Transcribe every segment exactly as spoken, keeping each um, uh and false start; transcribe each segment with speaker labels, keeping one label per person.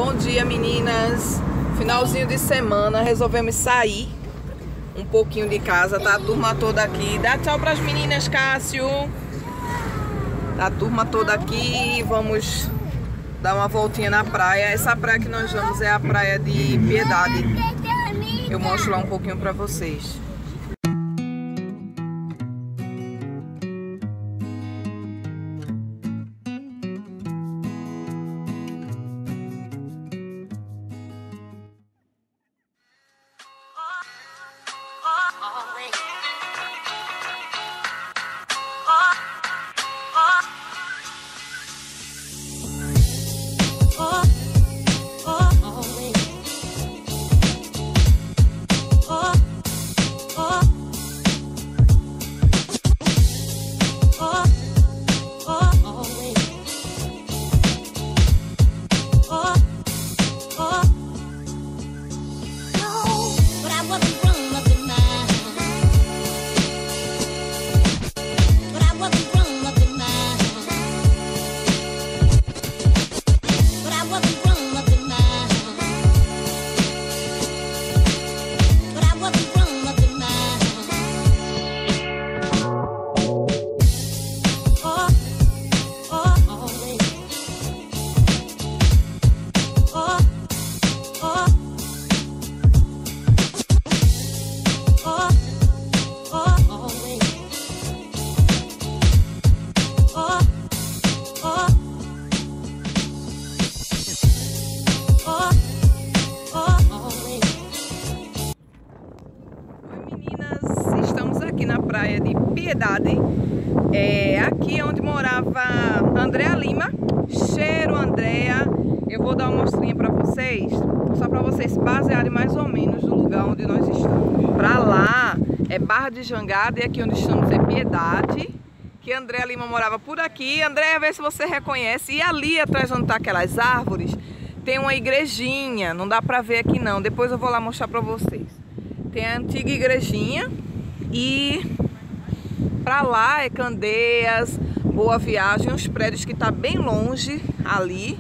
Speaker 1: Bom dia, meninas. Finalzinho de semana, resolvemos sair um pouquinho de casa. Tá a turma toda aqui. Dá tchau pras meninas, Cássio. Tá a turma toda aqui. Vamos dar uma voltinha na praia. Essa praia que nós vamos é a praia de Piedade. Eu mostro lá um pouquinho pra vocês. Praia de Piedade, é aqui onde morava Andréa Lima. Cheiro, Andréa. Eu vou dar uma mostrinha para vocês, só para vocês basearem mais ou menos no lugar onde nós estamos. Para lá é Barra de Jangada e aqui onde estamos é Piedade, que Andréa Lima morava por aqui. Andréa, vê se você reconhece. E ali atrás onde tá aquelas árvores tem uma igrejinha, não dá para ver aqui não, depois eu vou lá mostrar para vocês. Tem a antiga igrejinha. E para lá é Candeias, Boa Viagem, uns prédios que tá bem longe ali.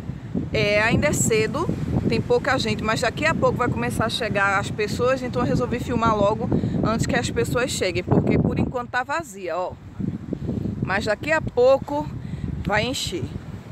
Speaker 1: É, ainda é cedo, tem pouca gente, mas daqui a pouco vai começar a chegar as pessoas, então eu resolvi filmar logo antes que as pessoas cheguem, porque por enquanto tá vazia, ó. Mas daqui a pouco vai encher.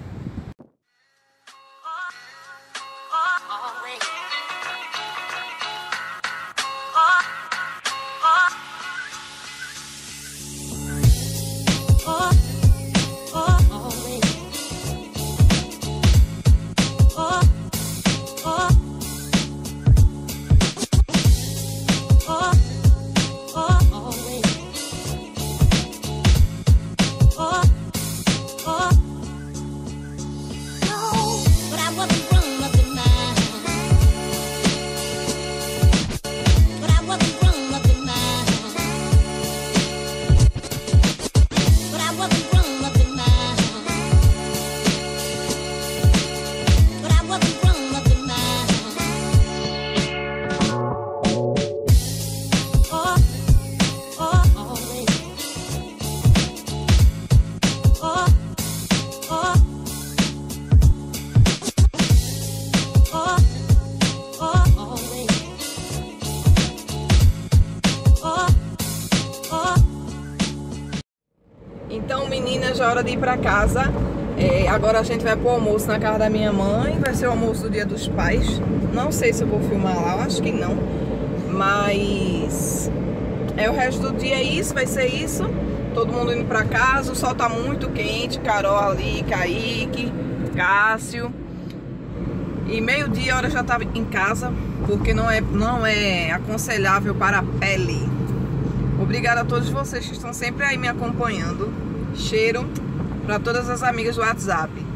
Speaker 1: Então, meninas, já é hora de ir pra casa. É, agora a gente vai pro almoço na casa da minha mãe. Vai ser o almoço do Dia dos Pais. Não sei se eu vou filmar lá, eu acho que não. Mas é o resto do dia, é isso, vai ser isso. Todo mundo indo pra casa, o sol tá muito quente. Carol ali, Kaique, Cássio. E meio-dia a hora já tá em casa, porque não é, não é aconselhável para a pele. Obrigada a todos vocês que estão sempre aí me acompanhando. Cheiro para todas as amigas do WhatsApp.